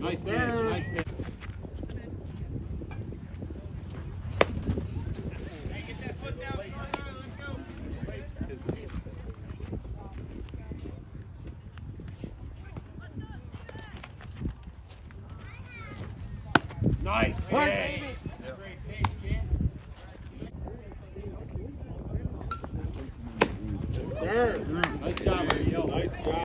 Nice pitch. Nice pitch. Hey, get that foot down. Let's go. Nice pitch. That's a great pitch, kid. Yes, sir. Nice job, Ariel. Nice job.